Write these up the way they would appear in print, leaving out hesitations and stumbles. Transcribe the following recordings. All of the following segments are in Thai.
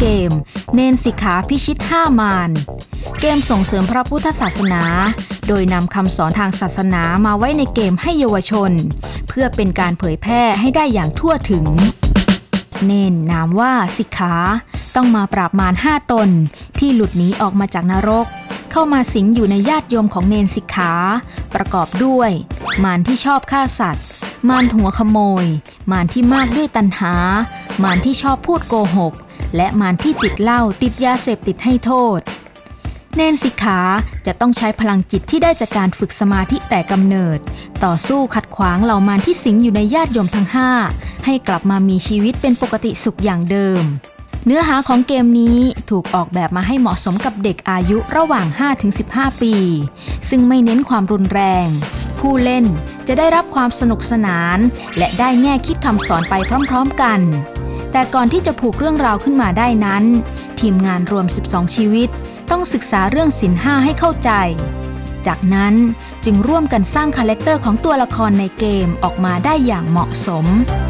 เกมเนนสิกขาพิชิต5 มารเกมส่งเสริมพระพุทธศาสนาโดยนำคำสอนทางศาสนามาไว้ในเกมให้เยาวชนเพื่อเป็นการเผยแพร่ให้ได้อย่างทั่วถึงเนนนามว่าสิกขาต้องมาปราบมาร5 ตนที่หลุดหนีออกมาจากนรกเข้ามาสิงอยู่ในญาติโยมของเนนสิกขาประกอบด้วยมารที่ชอบฆ่าสัตว์มารหัวขโมยมารที่มากด้วยตัณหามารที่ชอบพูดโกหกและมารที่ติดเหล้าติดยาเสพติดให้โทษเนนสิกขาจะต้องใช้พลังจิตที่ได้จากการฝึกสมาธิแต่กำเนิดต่อสู้ขัดขวางเหล่ามารที่สิงอยู่ในญาติโยมทั้ง5ให้กลับมามีชีวิตเป็นปกติสุขอย่างเดิมเนื้อหาของเกมนี้ถูกออกแบบมาให้เหมาะสมกับเด็กอายุระหว่าง 5-15 ปีซึ่งไม่เน้นความรุนแรงผู้เล่นจะได้รับความสนุกสนานและได้แง่คิดคำสอนไปพร้อมๆกันแต่ก่อนที่จะผูกเรื่องราวขึ้นมาได้นั้นทีมงานรวม12 ชีวิตต้องศึกษาเรื่องศีล 5ให้เข้าใจจากนั้นจึงร่วมกันสร้างคาแรคเตอร์ของตัวละครในเกมออกมาได้อย่างเหมาะสม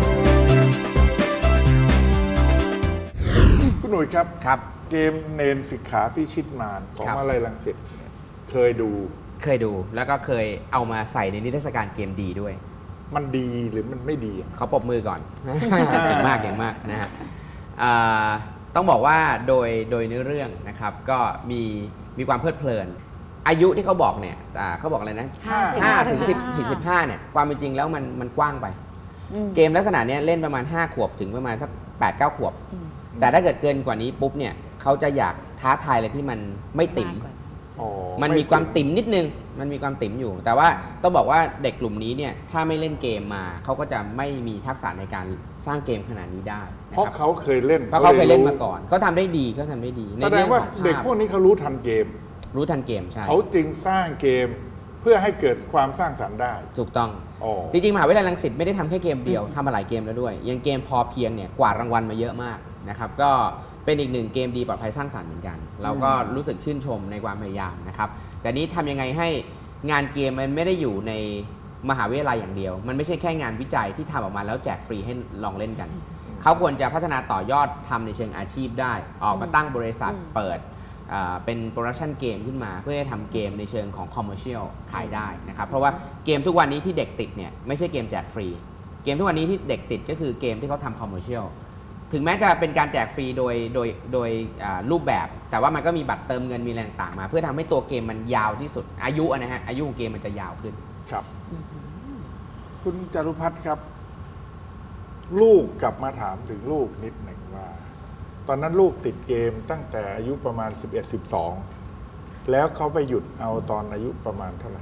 คุณหนุ่ยครับเกมเนนสิกขาพิชิตมารของมหาวิทยาลัยรังสิตเคยดูแล้วก็เคยเอามาใส่ในนิทรรศการเกมดีด้วยมันดีหรือมันไม่ดีเขาปรบมือก่อนเก่งมากนะฮะต้องบอกว่าโดยเนื้อเรื่องนะครับก็มีความเพลิดเพลินอายุที่เขาบอกเนี่ยเขาบอกอะไรนะ5 ถึง 15เนี่ยความเป็นจริงแล้วมันกว้างไปเกมลักษณะนี้เล่นประมาณ5 ขวบถึงประมาณสัก 8-9 ขวบแต่ถ้าเกิดเกินกว่านี้ปุ๊บเนี่ยเขาจะอยากท้าทายอะไรที่มันไม่ติ๋มมันมีความติ๋มนิดนึงมันมีความติ๋มอยู่แต่ว่าต้องบอกว่าเด็กกลุ่มนี้เนี่ยถ้าไม่เล่นเกมมาเขาก็จะไม่มีทักษะในการสร้างเกมขนาดนี้ได้เพราะเขาเคยเล่นมาก่อนเขาทำได้ดีแสดงว่าเด็กพวกนี้เขารู้ทันเกมใช่เขาจึงสร้างเกมเพื่อให้เกิดความสร้างสรรค์ได้ถูกต้องจริงๆมหาวิทยาลัยรังสิตไม่ได้ทำแค่เกมเดียวทำมาหลายเกมแล้วด้วยยังเกมพอเพียงเนี่ยกวาดรางวัลมาเยอะมากนะครับก็เป็นอีกหนึ่งเกมดีปลอดภัยสร้างสรรค์เหมือนกันเราก็รู้สึกชื่นชมในความพยายามนะครับแต่นี้ทำยังไงให้งานเกมมันไม่ได้อยู่ในมหาวิทยาลัยอย่างเดียวมันไม่ใช่แค่งานวิจัยที่ทำออกมาแล้วแจกฟรีให้ลองเล่นกันเขาควรจะพัฒนาต่อยอดทำในเชิงอาชีพได้ออกมาตั้งบริษัทเปิดเป็นโปรดักชันเกมขึ้นมาเพื่อให้ทำเกมในเชิงของคอมเมอร์เชียลขายได้นะครับเพราะว่าเกมทุกวันนี้ที่เด็กติดเนี่ยไม่ใช่เกมแจกฟรีเกมทุกวันนี้ที่เด็กติดก็คือเกมที่เขาทำคอมเมอร์เชียลถึงแม้จะเป็นการแจกฟรีโดยรูปแบบแต่ว่ามันก็มีบัตรเติมเงินมีอะไรต่างๆมาเพื่อทำให้ตัวเกมมันยาวที่สุดอายุของเกมมันจะยาวขึ้นครับคุณจารุพัฒน์ครับลูกกลับมาถามถึงลูกนิดหนึ่งว่าตอนนั้นลูกติดเกมตั้งแต่อายุประมาณ11-12แล้วเขาไปหยุดเอาตอนอายุประมาณเท่าไหร่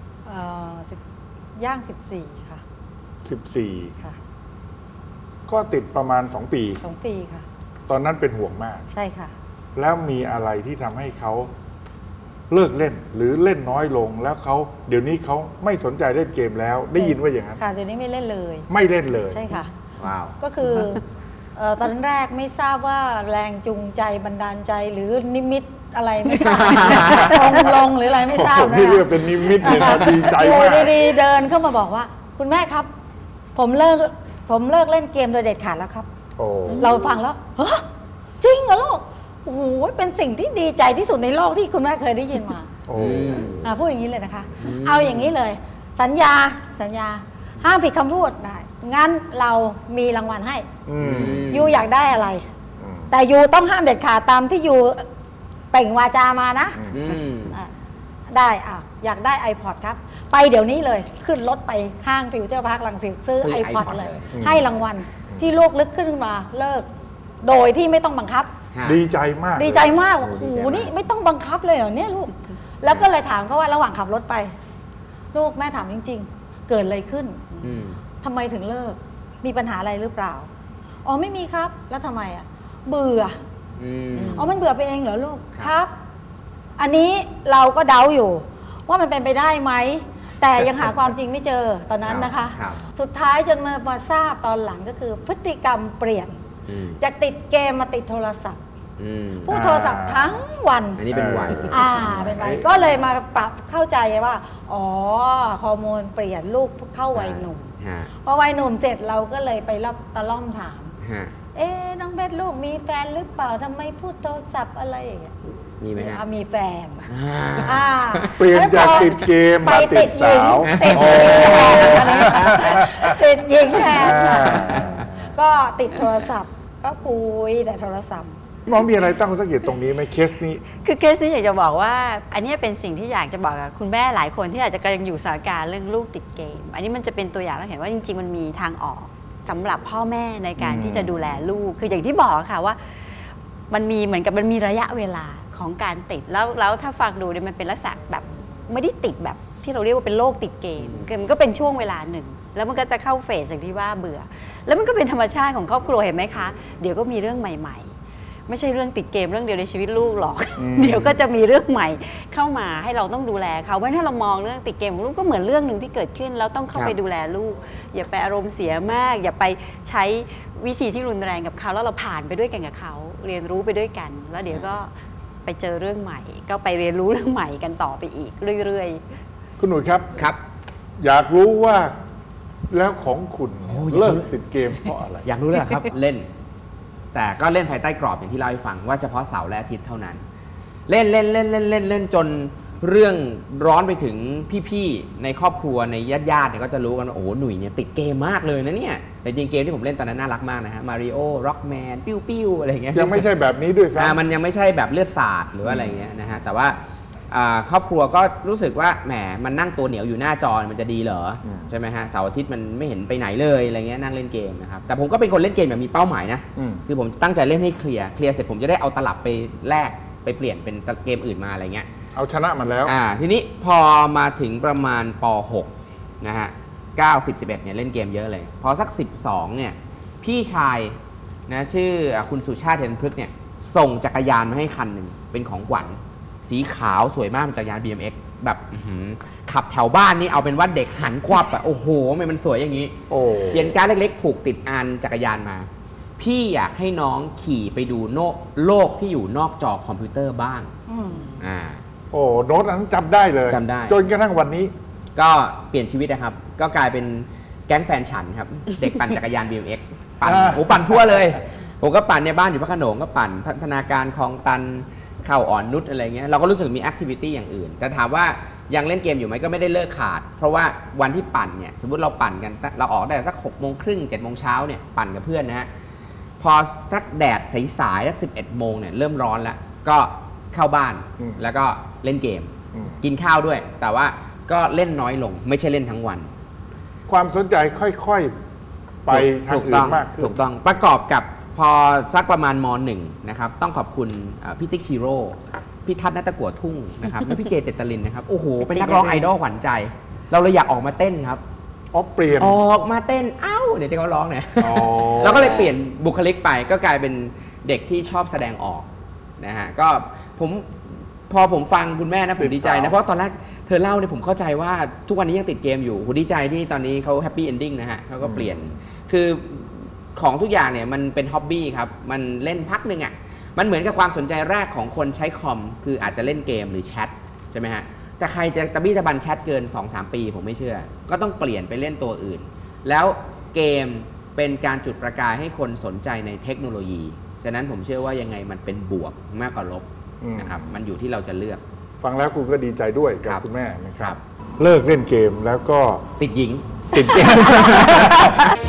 ย่าง14ค่ะ 14ค่ะก็ติดประมาณ2 ปีค่ะตอนนั้นเป็นห่วงมากใช่ค่ะแล้วมีอะไรที่ทำให้เขาเลิกเล่นหรือเล่นน้อยลงแล้วเขาเดี๋ยวนี้เขาไม่สนใจเล่นเกมแล้วได้ยินว่าอย่างนั้นค่ะเดี๋ยวนี้ไม่เล่นเลยใช่ค่ะว้าวก็คือตอนแรกไม่ทราบว่าแรงจูงใจบันดาลใจหรือนิมิตอะไรไม่ทราบลงหรืออะไรไม่ทราบนะนี่เรียกเป็นนิมิตเลยนะดีใจมากดีๆเดินเข้ามาบอกว่าคุณแม่ครับผมเลิกเล่นเกมโดยเด็ดขาดแล้วครับเราฟังแล้วฮะจริงเหรอลูกโอ้โหเป็นสิ่งที่ดีใจที่สุดในโลกที่คุณแม่เคยได้ยินมาพูดอย่างนี้เลยนะคะเอาอย่างนี้เลยสัญญาห้ามผิดคำพูดได้งั้นเรามีรางวัลให้ยูอยากได้อะไรแต่ยูต้องห้ามเด็ดขาดตามที่ยูเปล่งวาจามานะได้อยากได้ iPod ครับไปเดี๋ยวนี้เลยขึ้นรถไปห้างฟิวเจอร์พาร์ครังสิตซื้อ iPod เลยให้รางวัลที่ลูกลึกขึ้นมาเลิกโดยที่ไม่ต้องบังคับดีใจมากโอ้โหนี่ไม่ต้องบังคับเลยเหรอเนี่ยลูกแล้วก็เลยถามเขาว่าระหว่างขับรถไปลูกแม่ถามจริงๆเกิดอะไรขึ้นทำไมถึงเลิกมีปัญหาอะไรหรือเปล่าอ๋อไม่มีครับแล้วทำไมเบื่อมันเบื่อไปเองเหรอลูกครับอันนี้เราก็เดาอยู่ว่ามันเป็นไปได้ไหมแต่ยังหาความจริงไม่เจอตอนนั้นนะคะสุดท้ายจนมาทราบตอนหลังก็คือพฤติกรรมเปลี่ยนจากติดเกมมาติดโทรศัพท์พูดโทรศัพท์ทั้งวันอันนี้เป็นวัยเป็นวัยก็เลยมาปรับเข้าใจว่าอ๋อฮอร์โมนเปลี่ยนลูกเข้าวัยหนุ่มพอวัยหนุ่มเสร็จเราก็เลยไปตะล่อมถามน้องเบสลูกมีแฟนหรือเปล่าทำไมพูดโทรศัพท์อะไรอย่างเงี้ยมีไหมฮะมีแฟนเปลี่ยนจากติดเกมมาติดสาวติดหญิงแทนก็ติดโทรศัพท์ก็คุยแต่โทรศัพท์มองมีอะไรตั้งสังเกตตรงนี้ไหมเคสนี้คือเคสนี้อยากจะบอกว่าอันนี้เป็นสิ่งที่อยากจะบอกกับคุณแม่หลายคนที่อาจจะกำลังอยู่สถานการณ์เรื่องลูกติดเกมอันนี้มันจะเป็นตัวอย่างเราเห็นว่าจริงๆมันมีทางออกสำหรับพ่อแม่ในการที่จะดูแลลูกคืออย่างที่บอกค่ะว่ามันมีเหมือนกับมันมีระยะเวลาของการติดแล้วถ้าฟังดูเนี่ยมันเป็นลักษณะแบบไม่ได้ติดแบบที่เราเรียกว่าเป็นโรคติดเกมมันก็เป็นช่วงเวลาหนึ่งแล้วมันก็จะเข้าเฟสอย่างที่ว่าเบื่อแล้วมันก็เป็นธรรมชาติของครอบครัวเห็นไหมคะเดี๋ยวก็มีเรื่องใหม่ๆไม่ใช่เรื่องติดเกมเรื่องเดียวในชีวิตลูกหรอกเดี๋ยวก็จะมีเรื่องใหม่เข้ามาให้เราต้องดูแลเขาเพราะถ้าเรามองเรื่องติดเกมของลูกก็เหมือนเรื่องหนึ่งที่เกิดขึ้นแล้วต้องเข้าไปดูแลลูกอย่าไปอารมณ์เสียมากอย่าไปใช้วิธีที่รุนแรงกับเขาแล้วเราผ่านไปด้วยกันกับเขาเรียนรู้ไปด้วยกันแล้วเดี๋ยวก็ไปเจอเรื่องใหม่ก็ไปเรียนรู้เรื่องใหม่กันต่อไปอีกเรื่อยๆคุณหนุ่ยครับครับอยากรู้ว่าแล้วของคุณเลิกติดเกมเพราะอะไรอยากรู้เลยครับเล่นแต่ก็เล่นภายใต้กรอบอย่างที่เล่าให้ฟังว่าเฉพาะเสาร์และอาทิตย์เท่านั้นเล่นจนเรื่องร้อนไปถึงพี่ๆในครอบครัวในญาติเนี่ยก็จะรู้กันว่าโอ้หนุ่ยเนี่ยติดเกมมากเลยนะเนี่ยแต่จริงเกมที่ผมเล่นตอนนั้นน่ารักมากนะฮะมาริโอร็อกแมนปิ้วอะไรเงี้ยยังไม่ใช่แบบนี้ด้วยซ้ำมันยังไม่ใช่แบบเลือดสาดหรืออะไรเงี้ยนะฮะแต่ว่าครอบครัวก็รู้สึกว่าแหมมันนั่งตัวเหนียวอยู่หน้าจอมันจะดีเหรอใช่ไหมฮะเสาร์อาทิตย์มันไม่เห็นไปไหนเลยอะไรเงี้ยนั่งเล่นเกมนะครับแต่ผมก็เป็นคนเล่นเกมแบบมีเป้าหมายนะคือผมตั้งใจเล่นให้เคลียร์เสร็จผมจะได้เอาตลับไปแลกไปเปลี่ยนเป็นเกมอื่นมาอะไรเงี้ยเอาชนะมันแล้วทีนี้พอมาถึงประมาณป.6 นะฮะ9 10 11เนี่ยเล่นเกมเยอะเลยพอสัก12เนี่ยพี่ชายนะชื่อคุณสุชาติเทนพฤกษ์เนี่ยส่งจักรยานมาให้คันหนึ่งเป็นของขวัญสีขาวสวยมากเป็นจักรยาน BMX แบบขับแถวบ้านนี่เอาเป็นว่าเด็กหันควับอะโอ้โหมันสวยอย่างนี้เขียนการ์ดเล็กๆผูกติดอันจักรยานมาพี่อยากให้น้องขี่ไปดูโลกที่อยู่นอกจอคอมพิวเตอร์บ้างโน้ตนั้นจำได้เลยจำได้จนกระทั่งวันนี้ก็เปลี่ยนชีวิตนะครับก็กลายเป็นแก๊งแฟนฉันครับเด็กปั่นจักรยาน BMX ปั่นทั่วเลยผมก็ปั่นในบ้านอยู่พระโขนงก็ปั่นพัฒนาการคลองตันเข้าอ่อนนุชอะไรเงี้ยเราก็รู้สึกมีแอคทิวิตี้อย่างอื่นแต่ถามว่ายังเล่นเกมอยู่ไหมก็ไม่ได้เลิกขาดเพราะว่าวันที่ปั่นเนี่ยสมมติเราปั่นกันเราออกได้สัก6 โมงครึ่ง7 โมงเช้าเนี่ยปั่นกับเพื่อนนะฮะพอสักแดดสายๆสัก11 โมงเนี่ยเริ่มร้อนแล้วก็เข้าบ้านแล้วก็เล่นเกมกินข้าวด้วยแต่ว่าก็เล่นน้อยลงไม่ใช่เล่นทั้งวันความสนใจค่อยๆไปทางอื่นมากขึ้นถูกต้องประกอบกับพอสักประมาณม.1 นะครับต้องขอบคุณพี่ติ๊กชิโร่พี่ทัศน์ณัฐกัวทุ่งนะครับและพี่เจเจตลินนะครับโอ้โหเป็นนักร้องไอดอลขวัญใจเราเลยอยากออกมาเต้นครับเปลี่ยนออกมาเต้นเนี่ยที่เขาร้องเนี่ยเราก็เลยเปลี่ยนบุคลิกไปก็กลายเป็นเด็กที่ชอบแสดงออกนะฮะก็พอผมฟังคุณแม่นะผมดีใจนะเพราะตอนแรกเธอเล่าเนี่ยผมเข้าใจว่าทุกวันนี้ยังติดเกมอยู่ผมดีใจที่ตอนนี้เขาแฮปปี้เอนดิ้งนะฮะเขาก็เปลี่ยนคือของทุกอย่างเนี่ยมันเป็นฮ็อบบี้ครับมันเล่นพักหนึ่งอ่ะมันเหมือนกับความสนใจแรกของคนใช้คอมคืออาจจะเล่นเกมหรือแชทใช่ไหมฮะแต่ใครจะตะบี้ตะบันแชทเกิน 2-3 ปีผมไม่เชื่อก็ต้องเปลี่ยนไปเล่นตัวอื่นแล้วเกมเป็นการจุดประกายให้คนสนใจในเทคโนโลยีฉะนั้นผมเชื่อว่ายังไงมันเป็นบวกมากกว่าลบนะครับมันอยู่ที่เราจะเลือกฟังแล้วคุณก็ดีใจด้วยกับคุณแม่นะครับเลิกเล่นเกมแล้วก็ติดหญิง